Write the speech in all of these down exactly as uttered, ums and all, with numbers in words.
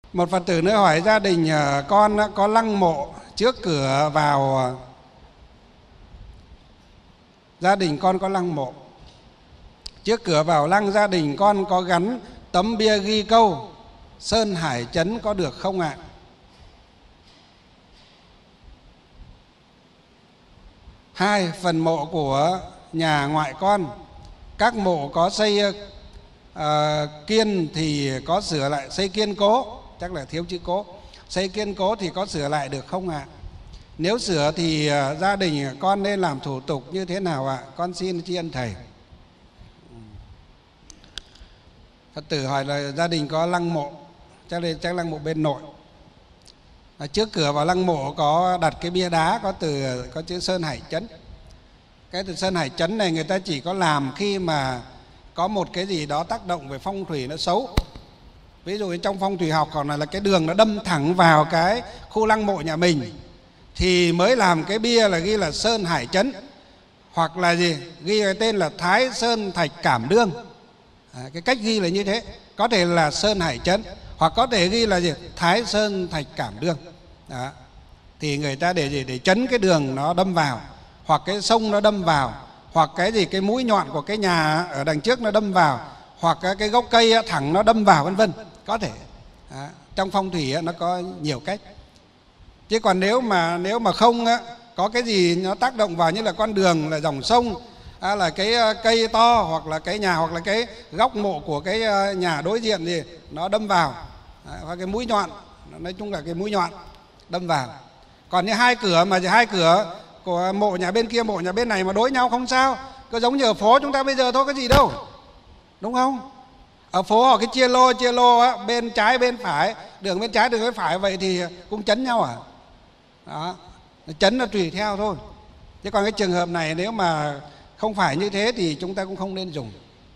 Một Phật tử nữa hỏi gia đình con có lăng mộ trước cửa vào, gia đình con có lăng mộ trước cửa vào lăng gia đình con có gắn tấm bia ghi câu Sơn Hải Trấn có được không ạ? Hai, phần mộ của nhà ngoại con, các mộ có xây uh, kiên thì có sửa lại xây kiên cố, chắc là thiếu chữ cố, xây kiên cố thì có sửa lại được không ạ? Nếu sửa thì uh, gia đình con nên làm thủ tục như thế nào ạ? Con xin tri ân thầy. Phật tử hỏi là gia đình có lăng mộ, chắc là chắc lăng mộ bên nội. À, trước cửa vào lăng mộ có đặt cái bia đá có từ có chữ Sơn Hải Trấn. Cái từ Sơn Hải Trấn này người ta chỉ có làm khi mà có một cái gì đó tác động về phong thủy nó xấu. Ví dụ trong phong thủy học còn là cái đường nó đâm thẳng vào cái khu lăng mộ nhà mình thì mới làm cái bia là ghi là Sơn Hải Trấn, hoặc là gì ghi cái tên là Thái Sơn Thạch Cảm Đương. À, cái cách ghi là như thế, có thể là Sơn Hải Trấn hoặc có thể ghi là gì Thái Sơn Thạch Cảm Đương. Đó. Thì người ta để gì để chấn cái đường nó đâm vào, hoặc cái sông nó đâm vào, hoặc cái gì cái mũi nhọn của cái nhà ở đằng trước nó đâm vào, hoặc cái gốc cây thẳng nó đâm vào, vân vân, có thể. Đó. Trong phong thủy nó có nhiều cách. Chứ còn nếu mà nếu mà không có cái gì nó tác động vào, như là con đường, là dòng sông, à, là cái cây to, hoặc là cái nhà, hoặc là cái góc mộ của cái nhà đối diện gì nó đâm vào, à, hoặc cái mũi nhọn, nói chung là cái mũi nhọn đâm vào. Còn như hai cửa mà hai cửa của mộ nhà bên kia, mộ nhà bên này mà đối nhau không sao, cứ giống như ở phố chúng ta bây giờ thôi, có gì đâu, đúng không? Ở phố họ cái chia lô chia lô á, bên trái bên phải, đường bên trái đường bên phải, vậy thì cũng chấn nhau à? Đó, chấn là tùy theo thôi. Chứ còn cái trường hợp này nếu mà không phải như thế thì chúng ta cũng không nên dùng.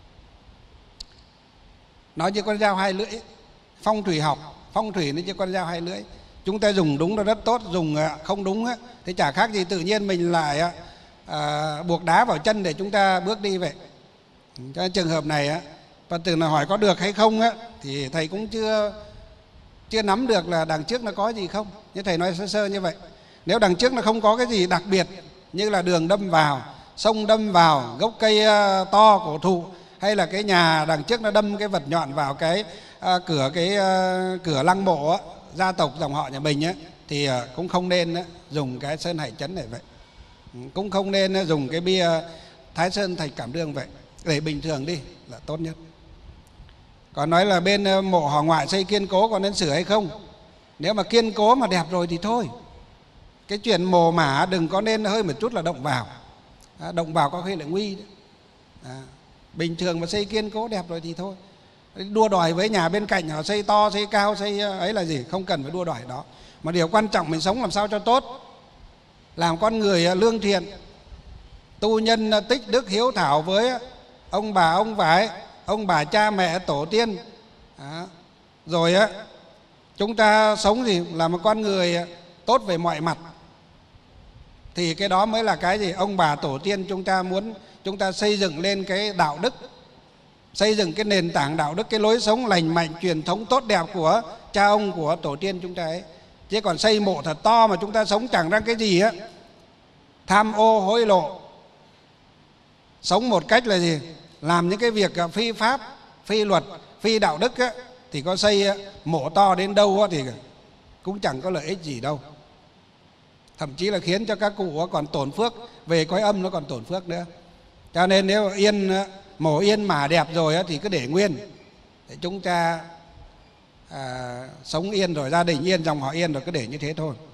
Nói như con dao hai lưỡi, phong thủy học, phong thủy nó như con dao hai lưỡi. Chúng ta dùng đúng là rất tốt, dùng không đúng á, thì chả khác gì tự nhiên mình lại à, buộc đá vào chân để chúng ta bước đi vậy. Cho trường hợp này á, Phật tử nào hỏi có được hay không á, thì thầy cũng chưa chưa nắm được là đằng trước nó có gì không. Như thầy nói sơ sơ như vậy. Nếu đằng trước nó không có cái gì đặc biệt, như là đường đâm vào, sông đâm vào, gốc cây to cổ thụ, hay là cái nhà đằng trước nó đâm cái vật nhọn vào cái à, cửa cái à, cửa lăng mộ á, gia tộc dòng họ nhà mình á, thì à, cũng không nên á, dùng cái Sơn Hải Trấn này vậy. Cũng không nên á, dùng cái bia Thái Sơn Thạch Cảm Đương vậy. Để bình thường đi là tốt nhất. Còn nói là bên mộ họ ngoại xây kiên cố còn nên sửa hay không? Nếu mà kiên cố mà đẹp rồi thì thôi. Cái chuyện mồ mả đừng có nên hơi một chút là động vào. À, động vào có khi là nguy đấy. À, bình thường mà xây kiên cố đẹp rồi thì thôi. Đua đòi với nhà bên cạnh họ xây to, xây cao, xây ấy là gì, không cần phải đua đòi đó. Mà điều quan trọng mình sống làm sao cho tốt, làm con người lương thiện, tu nhân tích đức hiếu thảo với ông bà ông vải, ông bà cha mẹ tổ tiên. Đó. Rồi á, chúng ta sống gì là một con người tốt về mọi mặt, thì cái đó mới là cái gì ông bà tổ tiên chúng ta muốn chúng ta xây dựng lên cái đạo đức, xây dựng cái nền tảng đạo đức, cái lối sống lành mạnh, truyền thống tốt đẹp của cha ông, của tổ tiên chúng ta ấy. Chứ còn xây mộ thật to mà chúng ta sống chẳng ra cái gì á, tham ô hối lộ, sống một cách là gì, làm những cái việc phi pháp, phi luật, phi đạo đức á, thì có xây mộ to đến đâu á, thì cũng chẳng có lợi ích gì đâu. Thậm chí là khiến cho các cụ còn tổn phước, về cõi âm nó còn tổn phước nữa. Cho nên nếu yên mổ yên mả đẹp rồi á, thì cứ để nguyên, để chúng ta à, sống yên rồi, gia đình yên, dòng họ yên rồi, cứ để như thế thôi.